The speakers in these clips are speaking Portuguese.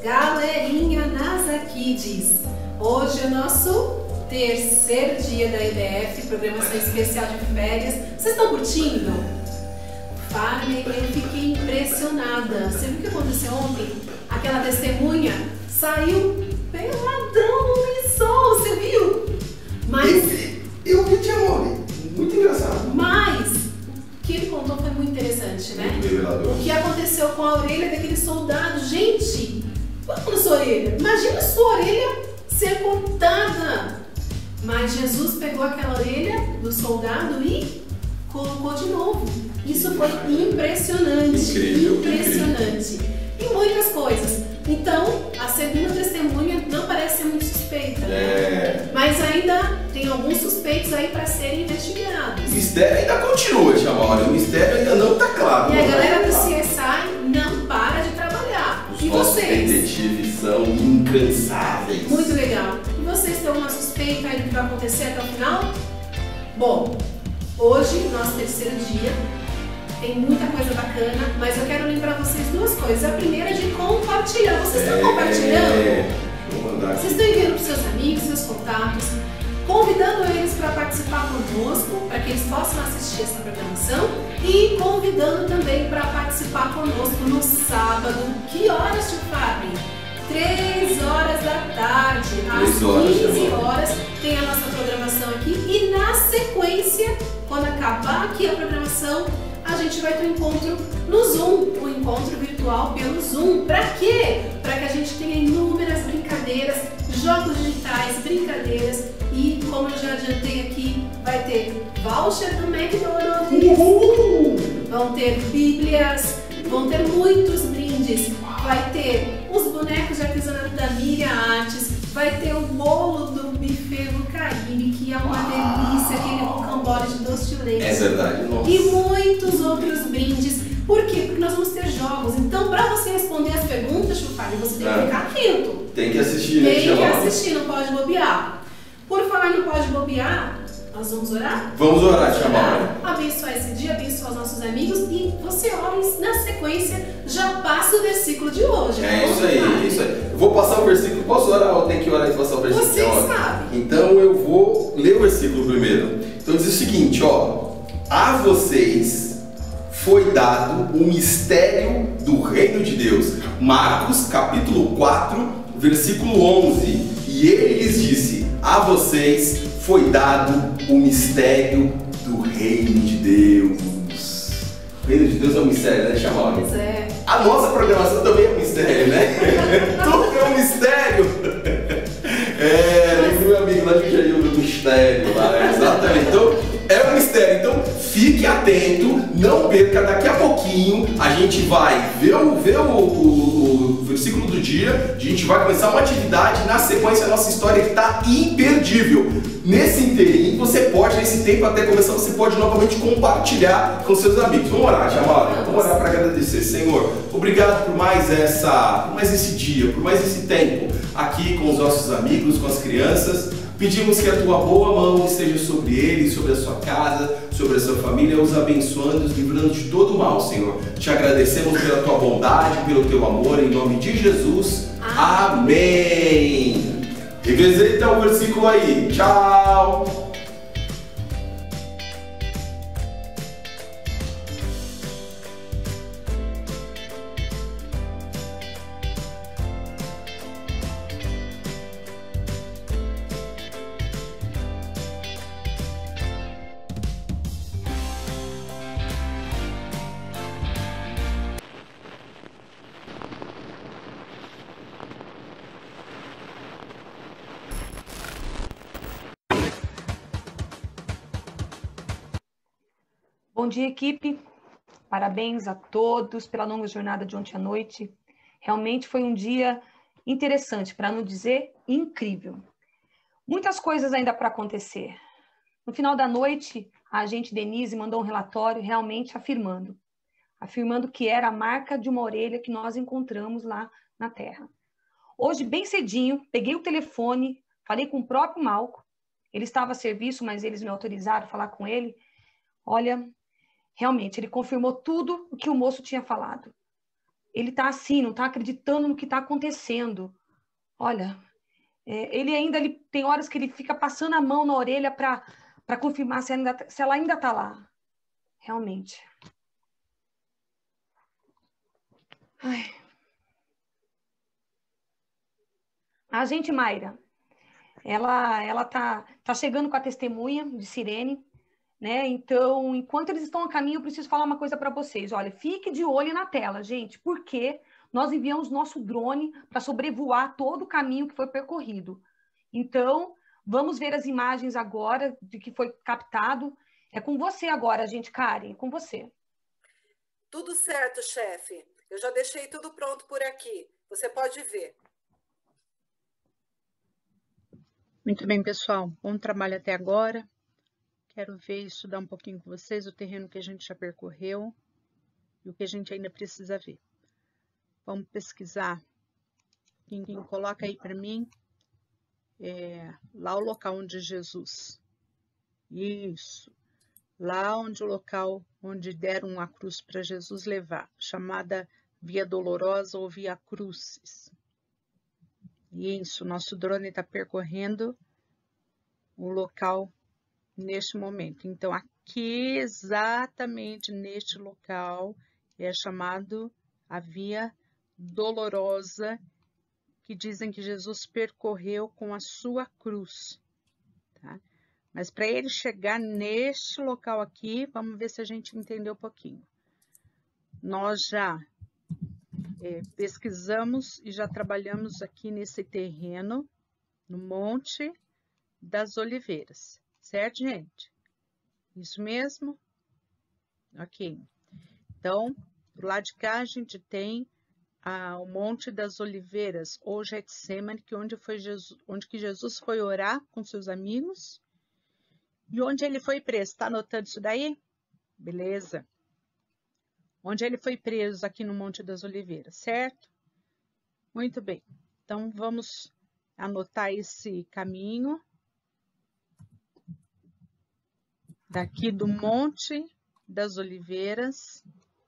Galerinha NASA Kids, hoje é o nosso terceiro dia da IBF, programação especial de férias. Vocês estão curtindo? Farley, eu fiquei impressionada. Você viu o que aconteceu ontem? Aquela testemunha saiu peladão no lençol, você viu? Mas eu vi, tia Mori, muito engraçado. Mas o que ele contou foi muito interessante, né? Muito revelador. O que aconteceu com a orelha daquele soldado. Gente, vamos na sua orelha. Imagina a sua orelha ser cortada. Mas Jesus pegou aquela orelha do soldado e colocou de novo. Isso foi impressionante. Incrível, impressionante. Incrível. E muitas coisas. Então, a segunda testemunha não parece ser muito suspeita. Mas ainda tem alguns suspeitos aí para serem investigados. O mistério ainda continua, tia Mori. O mistério ainda não está claro. E a galera do CSI não para de trabalhar. Os e nossos vocês? detetives são incansáveis. Muito legal. E vocês têm uma suspeita aí do que vai acontecer até o final? Bom, hoje, nosso terceiro dia, tem muita coisa bacana, mas eu quero lembrar vocês duas coisas. A primeira é de compartilhar. Vocês estão compartilhando? Vou mandar aqui. Vocês estão enviando para os seus amigos, seus contatos, convidando eles para participar conosco, para que eles possam assistir essa programação e convidando também para participar conosco no sábado. Que horas, tio Fábio? 3 horas da tarde, às 15 horas, tem a nossa programação aqui e na sequência, quando acabar aqui a programação, a gente vai ter um encontro no Zoom, um encontro virtual pelo Zoom. Para quê? Para que a gente tenha inúmeras brincadeiras, jogos digitais, brincadeiras e, como eu já adiantei aqui, vai ter voucher do McDonald's, vão ter bíblias, vão ter muitos brindes, vai ter os bonecos de artesanato da Miriam Artes, vai ter o bolo do buffet do Caribe, que é uma delícia, aquele rocambole de doce de leite. É verdade, nossa. E muitos outros brindes. Por quê? Porque nós vamos ter jogos. Então, para você responder as perguntas, Chufalho, você tem que ficar atento. Tem que assistir, né, Tem que assistir, não pode bobear. Por falar em não pode bobear, nós vamos orar? Vamos orar, tia Mari. Abençoar esse dia, abençoar os nossos amigos e você ora na sequência, já passa o versículo de hoje. É isso aí, é isso aí. Eu vou passar o versículo, posso orar ou tem que orar e passar o versículo? Você sabe. Então eu vou ler o versículo primeiro. Então diz o seguinte, ó. A vocês foi dado o mistério do reino de Deus. Marcos capítulo 4, versículo 11. E ele lhes disse, a vocês foi dado o mistério do reino de Deus. O reino de Deus é um mistério, né, Chamara? Pois é. A nossa programação também é um mistério, né? Tudo é um mistério. Meu amigo lá de Jair do mistério lá, exatamente. Então, é um mistério. Então, fique atento, não perca. Daqui a pouquinho a gente vai ver o versículo do dia. A gente vai começar uma atividade. Na sequência, a nossa história que está imperdível. Nesse inteirinho, você pode, nesse tempo até começar, você pode novamente compartilhar com seus amigos. Vamos orar, Jamara? Vamos orar para agradecer. Senhor, obrigado por mais esse dia, por mais esse tempo aqui com os nossos amigos, com as crianças. Pedimos que a tua boa mão esteja sobre eles, sobre a sua casa, sobre a sua família, os abençoando, os livrando de todo o mal, Senhor. Te agradecemos pela tua bondade, pelo teu amor, em nome de Jesus. Amém. Revisei então o versículo aí. Tchau. Bom dia, equipe. Parabéns a todos pela longa jornada de ontem à noite. Realmente foi um dia interessante, para não dizer incrível. Muitas coisas ainda para acontecer. No final da noite, a agente Denise mandou um relatório realmente afirmando que era a marca de uma orelha que nós encontramos lá na Terra. Hoje, bem cedinho, peguei o telefone, falei com o próprio Malco. Ele estava a serviço, mas eles me autorizaram a falar com ele. Olha, realmente, ele confirmou tudo o que o moço tinha falado. ele está assim, não está acreditando no que está acontecendo. Olha, ele tem horas que ele fica passando a mão na orelha para confirmar se ela ainda está lá. Realmente. Ai. A agente Mayra, ela tá chegando com a testemunha de Cirene, né? Então, enquanto eles estão a caminho, eu preciso falar uma coisa para vocês. Olha, fique de olho na tela, gente, porque nós enviamos nosso drone para sobrevoar todo o caminho que foi percorrido. Então, vamos ver as imagens agora de que foi captado. É com você agora, gente, Karen, é com você. Tudo certo, chefe. Eu já deixei tudo pronto por aqui. Você pode ver. Muito bem, pessoal. Bom trabalho até agora. Quero ver e estudar um pouquinho com vocês o terreno que a gente já percorreu e o que a gente ainda precisa ver. Vamos pesquisar. Quem coloca aí para mim lá o local onde Jesus. Isso. Lá onde o local onde deram a cruz para Jesus levar, chamada Via Dolorosa ou Via Crucis. Isso, nosso drone está percorrendo o local neste momento. Então, aqui, exatamente neste local, é chamado a Via Dolorosa, que dizem que Jesus percorreu com a sua cruz. Tá? Mas para ele chegar neste local aqui, vamos ver se a gente entendeu um pouquinho. Nós já pesquisamos e já trabalhamos aqui nesse terreno, no Monte das Oliveiras, certo, gente? Isso mesmo? Ok. Então, do lado de cá a gente tem o Monte das Oliveiras, ou Getsemane, onde que Jesus foi orar com seus amigos e onde ele foi preso. Está anotando isso daí? Beleza. Onde ele foi preso aqui no Monte das Oliveiras, certo? Muito bem. Então, vamos anotar esse caminho daqui do Monte das Oliveiras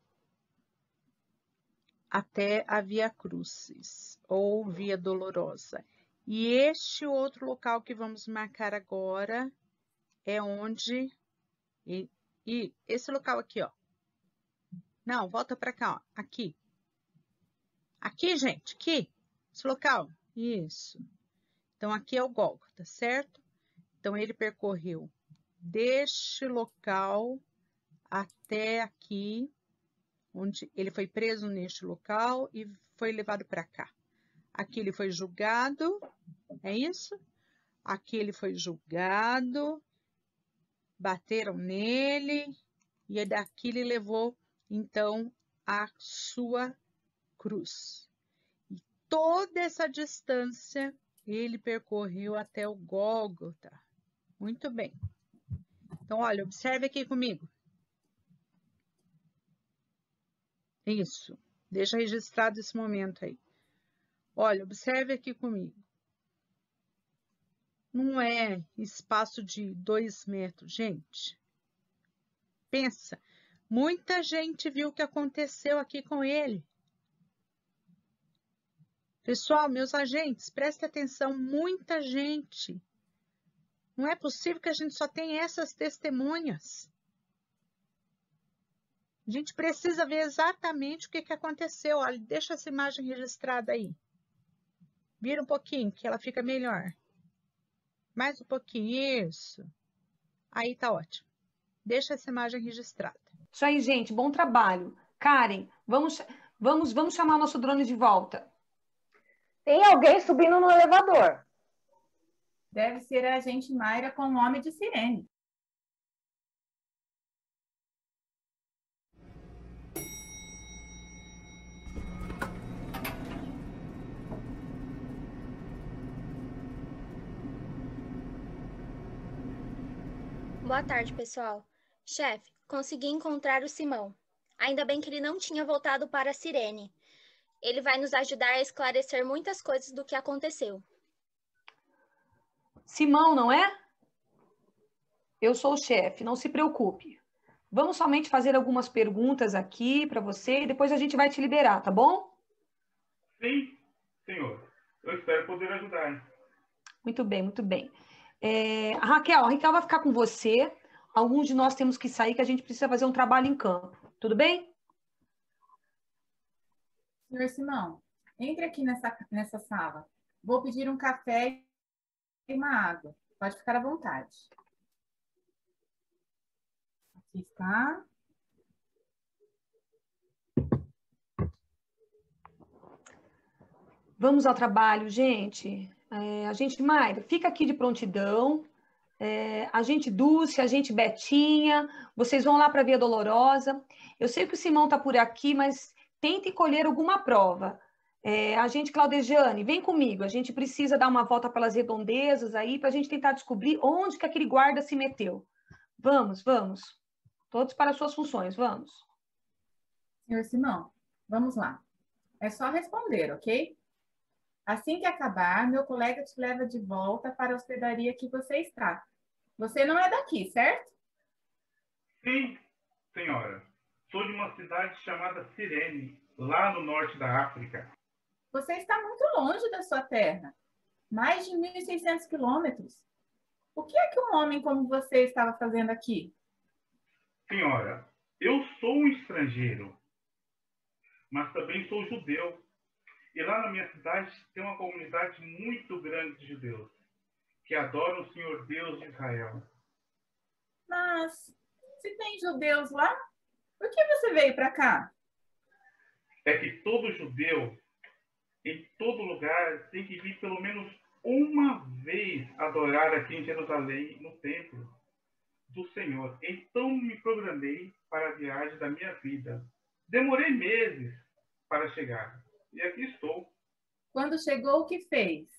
até a Via Crucis, ou Via Dolorosa. E este outro local que vamos marcar agora é onde... E esse local aqui, ó. Não, volta para cá, ó. Aqui. Aqui, gente, aqui. Esse local. Isso. Então, aqui é o Gólgota, certo? Então, ele percorreu deste local até aqui, onde ele foi preso neste local e foi levado para cá. Aqui ele foi julgado, é isso? Aqui ele foi julgado, bateram nele, e daqui ele levou, então, a sua cruz. E toda essa distância ele percorreu até o Gólgota. Muito bem. Então, olha, observe aqui comigo. Isso. Deixa registrado esse momento aí. Olha, observe aqui comigo. Não é espaço de 2 metros, gente. Pensa. Muita gente viu o que aconteceu aqui com ele. Pessoal, meus agentes, prestem atenção, muita gente. Não é possível que a gente só tenha essas testemunhas. A gente precisa ver exatamente o que aconteceu. Olha, deixa essa imagem registrada aí. Vira um pouquinho, que ela fica melhor. Mais um pouquinho, isso. Aí tá ótimo. Deixa essa imagem registrada. Isso aí, gente, bom trabalho. Karen, vamos chamar nosso drone de volta. Tem alguém subindo no elevador. Deve ser a agente Mayra com o nome de Cirene. Boa tarde, pessoal. Chefe, consegui encontrar o Simão. Ainda bem que ele não tinha voltado para a Cirene. Ele vai nos ajudar a esclarecer muitas coisas do que aconteceu. Simão, não é? Eu sou o chefe, não se preocupe. Vamos somente fazer algumas perguntas aqui para você e depois a gente vai te liberar, tá bom? Sim, senhor. Eu espero poder ajudar. Muito bem, muito bem. A Raquel vai ficar com você. Alguns de nós temos que sair, que a gente precisa fazer um trabalho em campo. Tudo bem? Senhor Simão, entre aqui nessa sala. Vou pedir um café e uma água. Pode ficar à vontade. Aqui está. Vamos ao trabalho, gente. Mayra, fica aqui de prontidão. A gente Dulce, a gente Betinha, vocês vão lá para a Via Dolorosa. Eu sei que o Simão está por aqui, mas tente colher alguma prova. A gente Claudejane, vem comigo. A gente precisa dar uma volta pelas redondezas aí para a gente tentar descobrir onde que aquele guarda se meteu. Vamos, vamos. Todos para as suas funções, vamos. Senhor Simão, vamos lá. É só responder, ok? Assim que acabar, meu colega te leva de volta para a hospedaria que você está. Você não é daqui, certo? Sim, senhora. Sou de uma cidade chamada Cirene, lá no norte da África. Você está muito longe da sua terra. Mais de 1.600 quilômetros. O que é que um homem como você estava fazendo aqui? Senhora, eu sou um estrangeiro, mas também sou judeu. E lá na minha cidade tem uma comunidade muito grande de judeus, que adoram o Senhor Deus de Israel. Mas, se tem judeus lá, por que você veio para cá? É que todo judeu, em todo lugar, tem que vir pelo menos uma vez adorar aqui em Jerusalém, no templo do Senhor. Então me programei para a viagem da minha vida. Demorei meses para chegar. E aqui estou. Quando chegou, o que fez?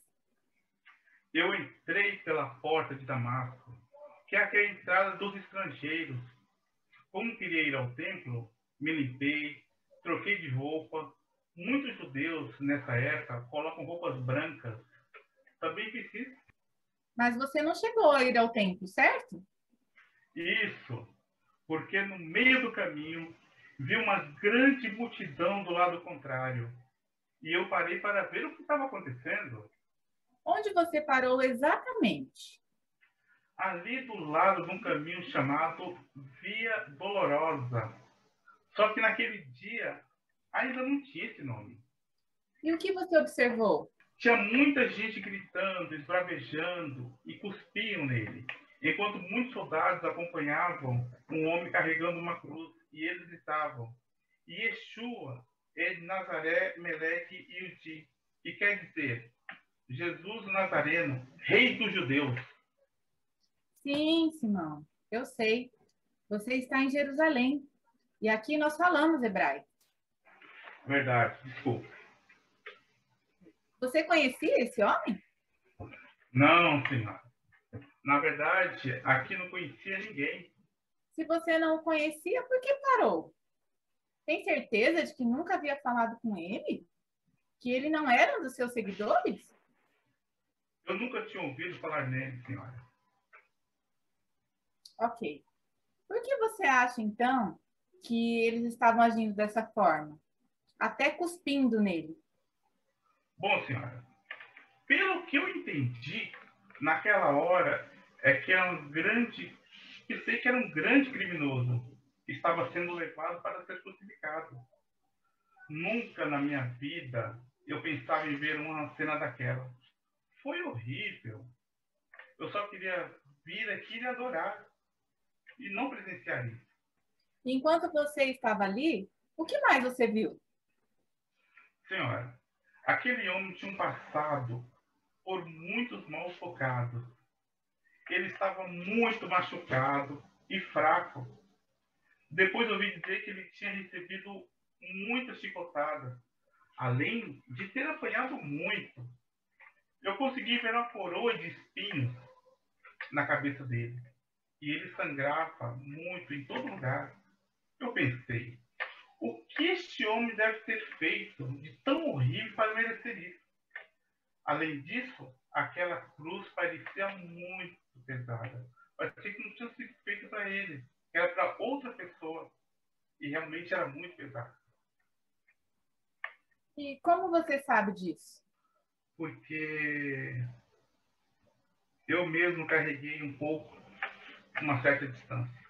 Eu entrei pela porta de Damasco, que é a entrada dos estrangeiros. Como queria ir ao templo, me limpei, troquei de roupa. Muitos judeus, nessa época, colocam roupas brancas. Também fiz isso. Mas você não chegou a ir ao templo, certo? Isso, porque no meio do caminho vi uma grande multidão do lado contrário. E eu parei para ver o que estava acontecendo. Onde você parou exatamente? Ali do lado de um caminho chamado Via Dolorosa. Só que naquele dia ainda não tinha esse nome. E o que você observou? Tinha muita gente gritando, esbravejando e cuspiam nele, enquanto muitos soldados acompanhavam um homem carregando uma cruz. E eles gritavam: Yeshua, Nazaré, Meleque e Udi, que quer dizer Jesus Nazareno, rei dos judeus. Sim, Simão, eu sei. Você está em Jerusalém. E aqui nós falamos hebraico. Verdade, desculpa. Você conhecia esse homem? Não, senhora. Na verdade, aqui não conhecia ninguém. Se você não o conhecia, por que parou? Tem certeza de que nunca havia falado com ele? Que ele não era um dos seus seguidores? Eu nunca tinha ouvido falar nele, senhora. Ok. Por que você acha, então, que eles estavam agindo dessa forma? Até cuspindo nele. Bom, senhora, pelo que eu entendi, naquela hora, é que era pensei que era um grande criminoso que estava sendo levado para ser crucificado. Nunca na minha vida eu pensava em ver uma cena daquela. Foi horrível. Eu só queria vir aqui e adorar. E não presenciar isso. Enquanto você estava ali, o que mais você viu? Senhora, aquele homem tinha um passado por muitos maus bocados. Ele estava muito machucado e fraco. Depois ouvi dizer que ele tinha recebido muitas chicotadas, além de ter apanhado muito. Eu consegui ver uma coroa de espinhos na cabeça dele. E ele sangrava muito em todo lugar. Eu pensei, o que este homem deve ter feito de tão horrível para merecer isso? Além disso, aquela cruz parecia muito pesada. Parecia que não tinha sido feita para ele. era para outra pessoa. E realmente era muito pesado. E como você sabe disso? Porque eu mesmo carreguei um pouco, uma certa distância.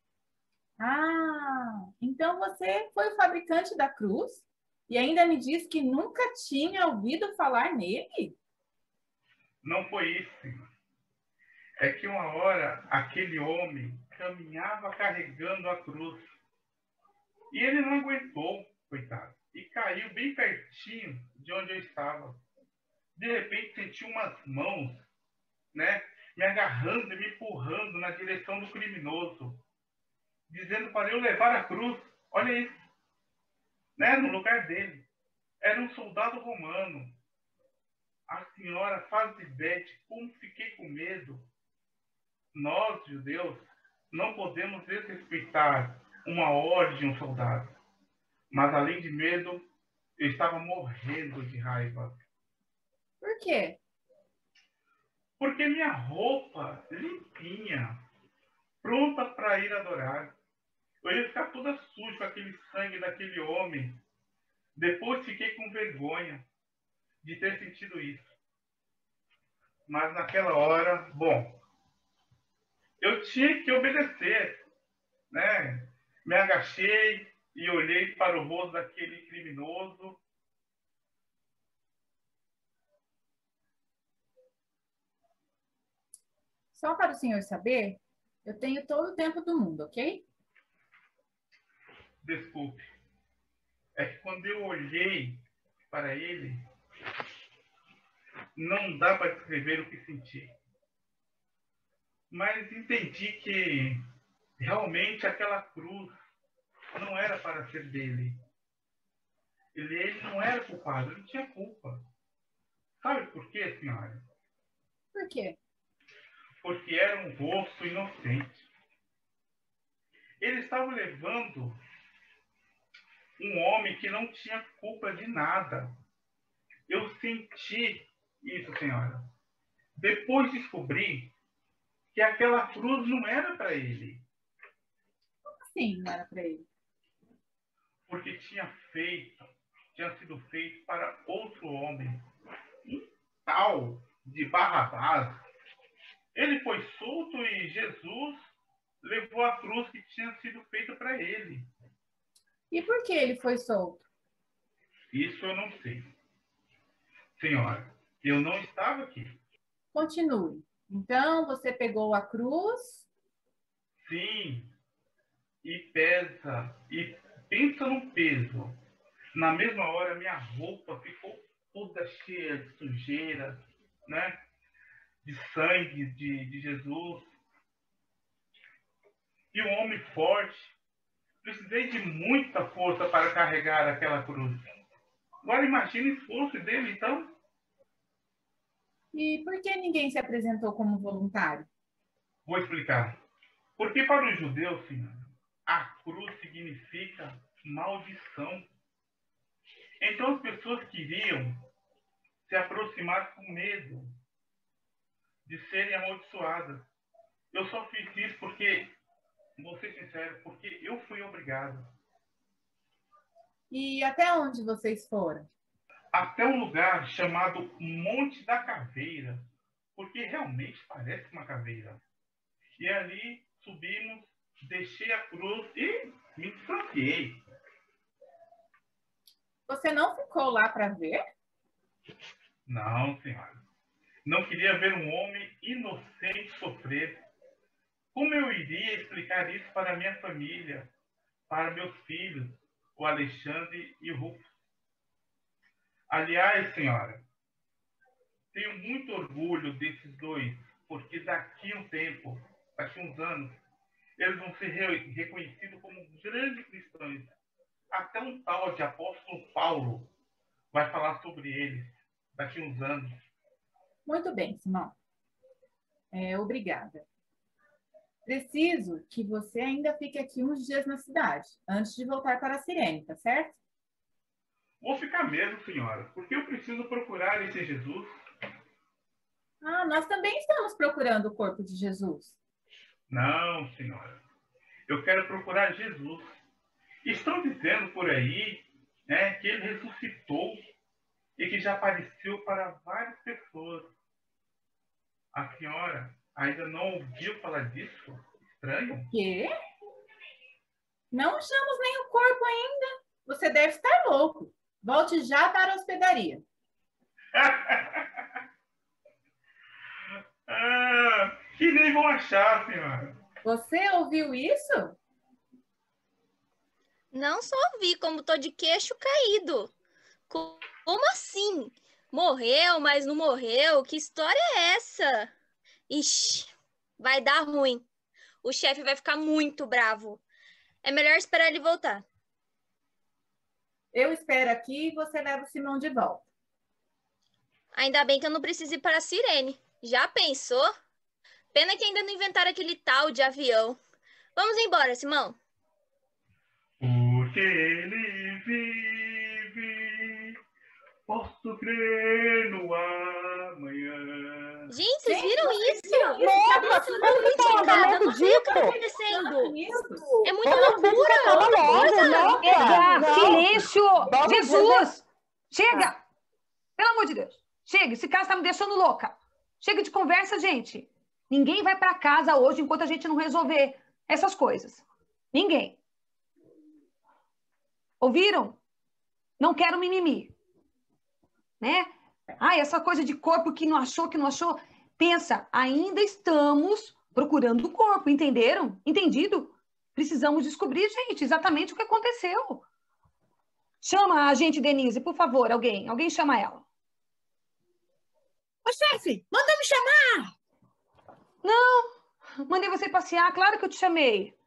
Ah, então você foi o fabricante da cruz e ainda me diz que nunca tinha ouvido falar nele? Não foi isso, Senhor. É que uma hora aquele homem caminhava carregando a cruz. E ele não aguentou, coitado. E caiu bem pertinho de onde eu estava. De repente senti umas mãos, né, me agarrando e me empurrando na direção do criminoso, dizendo para eu levar a cruz. Olha isso, né, no lugar dele. Era um soldado romano. A senhora faz ideia de como fiquei com medo. Nós, judeus, não podemos desrespeitar uma ordem de um soldado. Mas, além de medo, eu estava morrendo de raiva. Por quê? Porque minha roupa limpinha, pronta para ir adorar. Eu ia ficar toda suja com aquele sangue daquele homem. Depois fiquei com vergonha de ter sentido isso. Mas naquela hora, bom, eu tinha que obedecer, né? Me agachei e olhei para o rosto daquele criminoso. Só para o senhor saber, eu tenho todo o tempo do mundo, ok? Desculpe. É que quando eu olhei para ele, não dá para descrever o que senti. Mas entendi que realmente aquela cruz não era para ser dele. Ele não era culpado, ele não tinha culpa. Sabe por quê, senhora? Por quê? Porque era um rosto inocente. Ele estava levando um homem que não tinha culpa de nada. Eu senti isso, senhora. Depois descobri que aquela cruz não era para ele. Como assim não era para ele? Porque tinha sido feito para outro homem. Um tal de Barrabás. Ele foi solto e Jesus levou a cruz que tinha sido feita para ele. E por que ele foi solto? Isso eu não sei. Senhora, eu não estava aqui. Continue. Então, você pegou a cruz? Sim. E pesa. E pensa no peso. Na mesma hora, minha roupa ficou toda cheia de sujeira, né? De sangue de Jesus. E um homem forte. Precisei de muita força para carregar aquela cruz. Agora imagine o esforço dele, então. E por que ninguém se apresentou como voluntário? Vou explicar. Porque para os judeus, senhora, a cruz significa maldição. Então as pessoas queriam se aproximar com medo de serem amaldiçoadas. Eu só fiz isso porque, vou ser sincero, porque eu fui obrigado. E até onde vocês foram? Até um lugar chamado Monte da Caveira, porque realmente parece uma caveira. E ali subimos, deixei a cruz e me distanciei. Você não ficou lá para ver? Não, senhora. Não queria ver um homem inocente sofrer. Como eu iria explicar isso para minha família, para meus filhos, o Alexandre e o Rufo? Aliás, senhora, tenho muito orgulho desses dois, porque daqui a um tempo, daqui a uns anos, eles vão ser reconhecidos como grandes cristãos. Até um tal de apóstolo Paulo vai falar sobre eles daqui a uns anos. Muito bem, Simão. Obrigada. Preciso que você ainda fique aqui uns dias na cidade, antes de voltar para a Cirene, tá certo? Vou ficar mesmo, senhora, porque eu preciso procurar esse Jesus. Ah, nós também estamos procurando o corpo de Jesus. Não, senhora. Eu quero procurar Jesus. Estão dizendo por aí, né, que ele ressuscitou e que já apareceu para várias pessoas. A senhora ainda não ouviu falar disso? Estranho? Quê? Não achamos nenhum corpo ainda. Você deve estar louco. Volte já para a hospedaria. Que nem vão achar, senhora. Você ouviu isso? Não só ouvi, como tô de queixo caído. Como assim? Morreu, mas não morreu? Que história é essa? Ixi, vai dar ruim. O chefe vai ficar muito bravo. É melhor esperar ele voltar. Eu espero aqui e você leva o Simão de volta. Ainda bem que eu não preciso ir para a Sirene. Já pensou? Pena que ainda não inventaram aquele tal de avião. Vamos embora, Simão. Porque ele vive, posso crer no amanhã. Gente, vocês viram isso? Nossa, como que tá o andamento Não sei o que tá disso? acontecendo. É muita Vamos ver se loucura. acaba logo, não? Chega! Não. Silêncio! Vamos Jesus! Chega! Pelo amor de Deus! Chega! Esse caso tá me deixando louca! Chega de conversa, gente! Ninguém vai para casa hoje enquanto a gente não resolver essas coisas. Ninguém. Ouviram? Não quero mimimi. Né? Essa coisa de corpo que não achou. Pensa, ainda estamos procurando o corpo, entenderam? Entendido? Precisamos descobrir, gente, exatamente o que aconteceu. Chama a gente, Denise, por favor, alguém. Alguém chama ela. Ô, chefe, manda me chamar! Não, mandei você passear, claro que eu te chamei.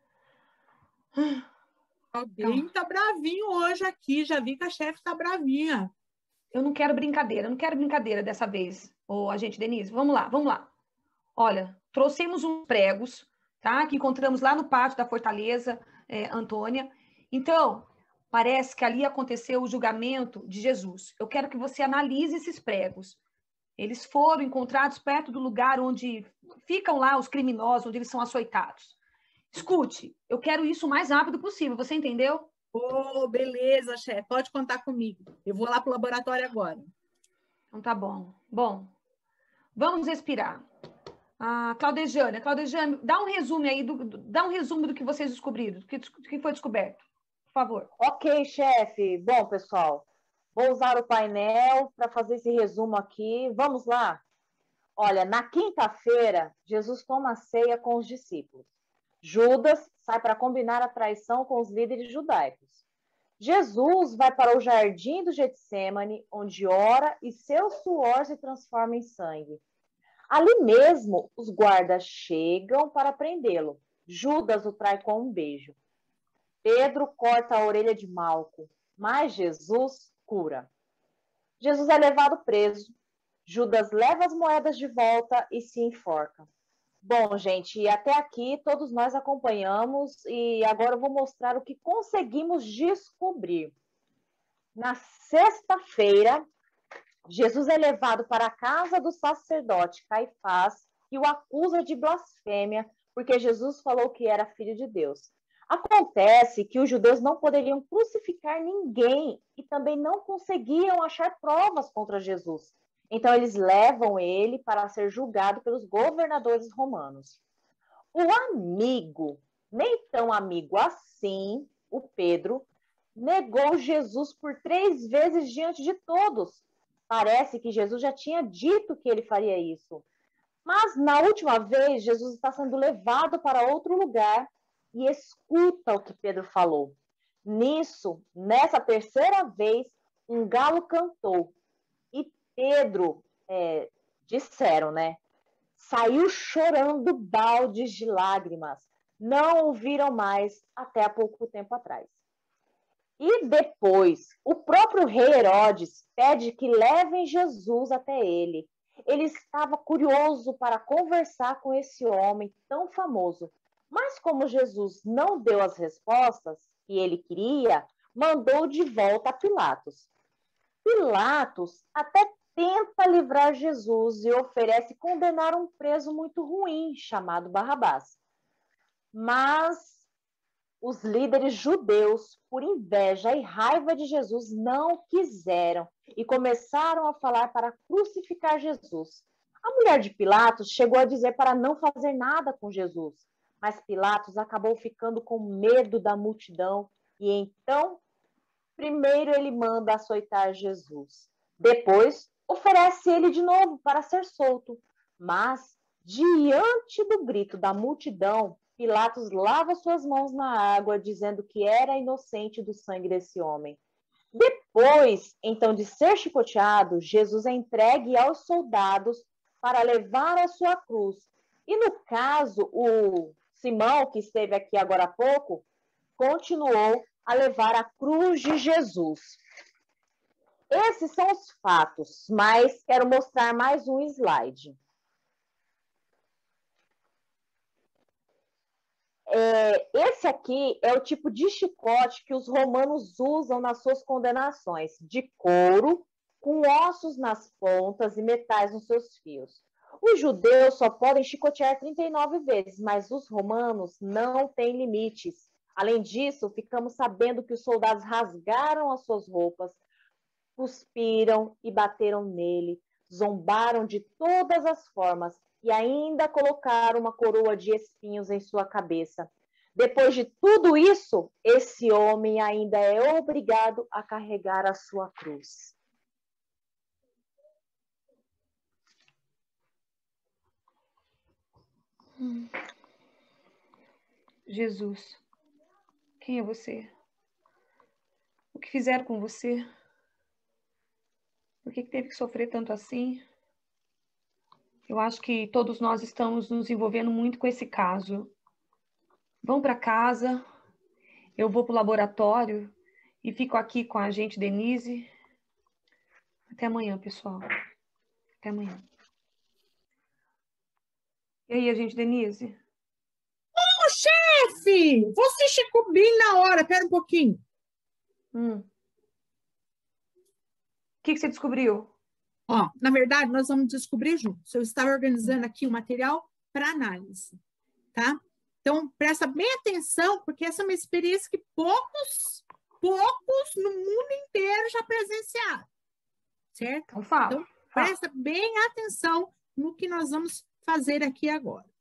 Alguém tá bravinho hoje aqui, já vi que a chefe tá bravinha. Eu não quero brincadeira dessa vez, ô agente Denise. Vamos lá. Olha, trouxemos uns pregos, tá? Que encontramos lá no pátio da Fortaleza, Antônia. Então, parece que ali aconteceu o julgamento de Jesus. Eu quero que você analise esses pregos. Eles foram encontrados perto do lugar onde ficam lá os criminosos, onde eles são açoitados. Escute, eu quero isso o mais rápido possível, você entendeu? Ô, beleza, chefe, pode contar comigo. Eu vou lá pro laboratório agora. Então tá bom. Bom, vamos respirar. Claudejane, dá um resumo aí, dá um resumo do que vocês descobriram, do que foi descoberto, por favor. Ok, chefe. Bom, pessoal, vou usar o painel para fazer esse resumo aqui. Vamos lá? Olha, na quinta-feira, Jesus toma a ceia com os discípulos. Judas sai para combinar a traição com os líderes judaicos. Jesus vai para o jardim do Getsêmani, onde ora e seu suor se transforma em sangue. Ali mesmo, os guardas chegam para prendê-lo. Judas o trai com um beijo. Pedro corta a orelha de Malco, mas Jesus cura. Jesus é levado preso. Judas leva as moedas de volta e se enforca. Bom, gente, até aqui todos nós acompanhamos e agora eu vou mostrar o que conseguimos descobrir. Na sexta-feira, Jesus é levado para a casa do sacerdote Caifás e o acusa de blasfêmia, porque Jesus falou que era filho de Deus. Acontece que os judeus não poderiam crucificar ninguém e também não conseguiam achar provas contra Jesus. Então, eles levam ele para ser julgado pelos governadores romanos. O amigo, nem tão amigo assim, o Pedro, negou Jesus por 3 vezes diante de todos. Parece que Jesus já tinha dito que ele faria isso. Mas, na última vez, Jesus está sendo levado para outro lugar e escuta o que Pedro falou. Nessa terceira vez, um galo cantou. Pedro, disseram, né? Saiu chorando baldes de lágrimas. Não ouviram mais até há pouco tempo atrás. E depois, o próprio rei Herodes pede que levem Jesus até ele. Ele estava curioso para conversar com esse homem tão famoso. Mas como Jesus não deu as respostas que ele queria, mandou de volta a Pilatos. Pilatos até tenta livrar Jesus e oferece condenar um preso muito ruim, chamado Barrabás. Mas os líderes judeus, por inveja e raiva de Jesus, não quiseram e começaram a falar para crucificar Jesus. A mulher de Pilatos chegou a dizer para não fazer nada com Jesus, mas Pilatos acabou ficando com medo da multidão e então, primeiro ele manda açoitar Jesus. Depois, oferece ele de novo para ser solto. Mas, diante do grito da multidão, Pilatos lava suas mãos na água, dizendo que era inocente do sangue desse homem. Depois, então, de ser chicoteado, Jesus é entregue aos soldados para levar a sua cruz. E no caso, o Simão, que esteve aqui agora há pouco, continuou a levar a cruz de Jesus. Esses são os fatos, mas quero mostrar mais um slide. Esse aqui é o tipo de chicote que os romanos usam nas suas condenações, de couro, com ossos nas pontas e metais nos seus fios. Os judeus só podem chicotear 39 vezes, mas os romanos não têm limites. Além disso, ficamos sabendo que os soldados rasgaram as suas roupas, cuspiram e bateram nele, zombaram de todas as formas e ainda colocaram uma coroa de espinhos em sua cabeça. Depois de tudo isso, esse homem ainda é obrigado a carregar a sua cruz. Jesus, quem é você? O que fizeram com você? Por que teve que sofrer tanto assim? Eu acho que todos nós estamos nos envolvendo muito com esse caso. Vão para casa, eu vou para o laboratório e fico aqui com a agente Denise. Até amanhã, pessoal. Até amanhã. E aí, agente Denise? Ô, chefe! Você chegou bem na hora. Pera um pouquinho. O que você descobriu? Ó, na verdade, nós vamos descobrir juntos. Eu estava organizando aqui o material para análise, tá? Então, presta bem atenção, porque essa é uma experiência que poucos no mundo inteiro já presenciaram, certo? Então, fala. Então, presta bem atenção no que nós vamos fazer aqui agora.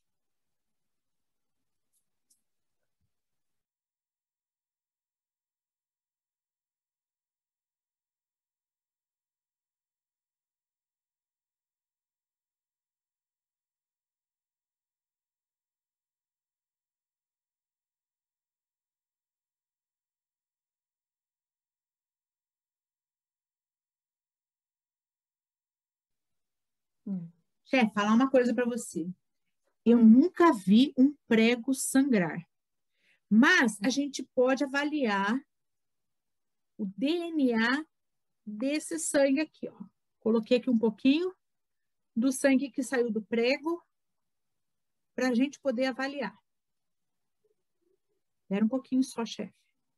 Chefe, falar uma coisa para você. Eu nunca vi um prego sangrar, mas a gente pode avaliar o DNA desse sangue aqui, ó. Coloquei aqui um pouquinho do sangue que saiu do prego para a gente poder avaliar. Espera um pouquinho só, chefe.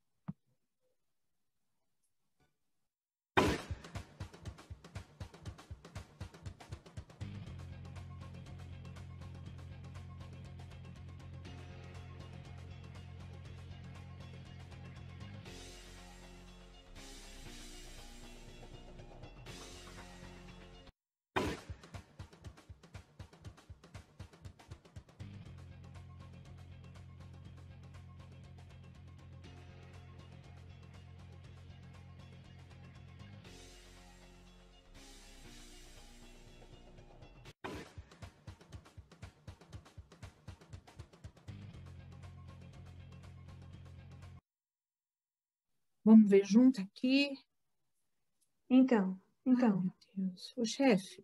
Vamos ver junto aqui. Então. Ai, meu Deus. Ô, chefe.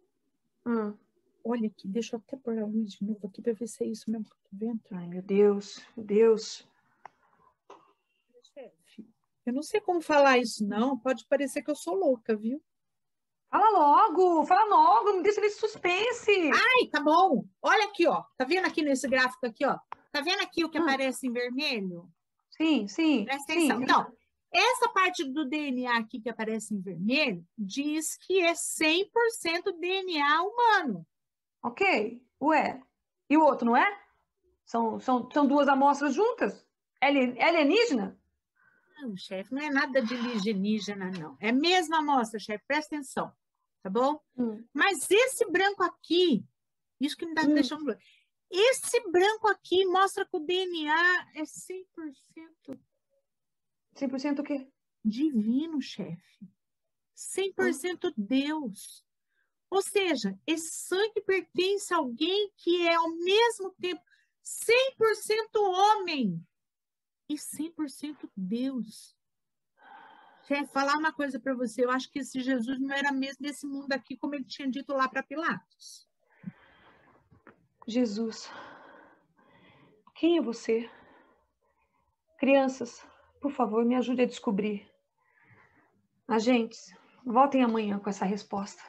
Olha aqui, deixa eu até pôr a luz de novo aqui para ver se é isso mesmo que eu tô vendo. Ai, meu Deus, meu Deus. Chefe, eu não sei como falar isso, não. Pode parecer que eu sou louca, viu? Fala logo, não deixa ele suspense. Ai, tá bom. Olha aqui, ó. Tá vendo aqui nesse gráfico aqui, ó? Tá vendo aqui o que aparece em vermelho? Sim. Presta atenção. Então, essa parte do DNA aqui que aparece em vermelho diz que é 100% DNA humano. Ok. Ué. E o outro, não é? São duas amostras juntas? Alienígena? Não, chefe, não é nada de alienígena, não. É a mesma amostra, chefe, presta atenção, tá bom? Mas esse branco aqui, isso que me tá deixando... Esse branco aqui mostra que o DNA é 100%... 100% o quê? Divino, chefe. 100% Deus. Ou seja, esse sangue pertence a alguém que é, ao mesmo tempo, 100% homem e 100% Deus. Chefe, falar uma coisa para você. Eu acho que esse Jesus não era mesmo desse mundo aqui, como ele tinha dito lá para Pilatos. Jesus, quem é você? Crianças, por favor, me ajude a descobrir. Agentes, voltem amanhã com essa resposta.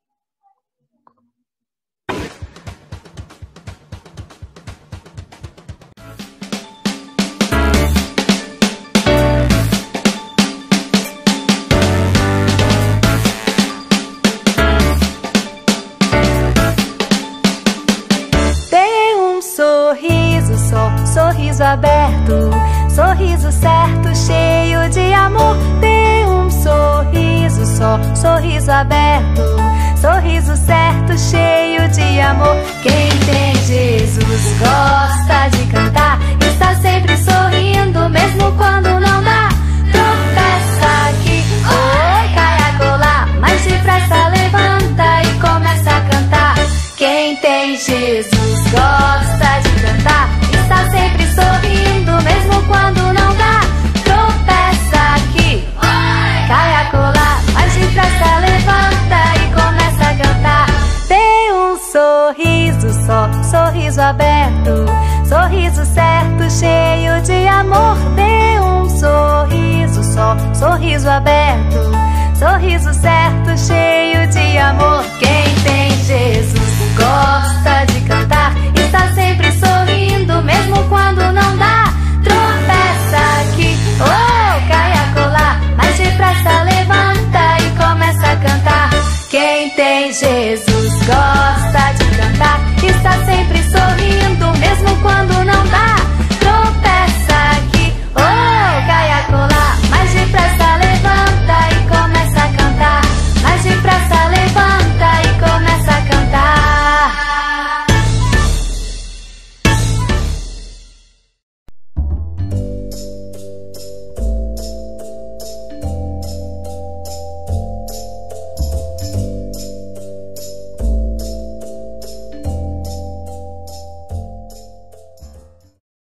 Tem um sorriso só, sorriso aberto, sorriso certo, cheio de amor. Tem um sorriso só, sorriso aberto, sorriso certo, cheio de amor. Quem tem Jesus gosta de cantar, está sempre sorrindo, mesmo quando não dá. Tropeça aqui, oi, cai acolá, mas depressa levanta e começa a cantar. Quem tem Jesus gosta de cantar, está sempre sorrindo, mesmo quando não dá. Tropeça aqui, cai acolá, mas depressa levanta e começa a cantar. Tem um sorriso só, sorriso aberto, sorriso certo, cheio de amor. Tem um sorriso só, sorriso aberto, sorriso certo, cheio de amor. Quem tem Jesus gosta de cantar, está sempre sorrindo, mesmo quando não dá. Tropeça aqui, oh, cai acolá, mas depressa levanta e começa a cantar. Quem tem Jesus gosta de cantar, está sempre sorrindo, mesmo quando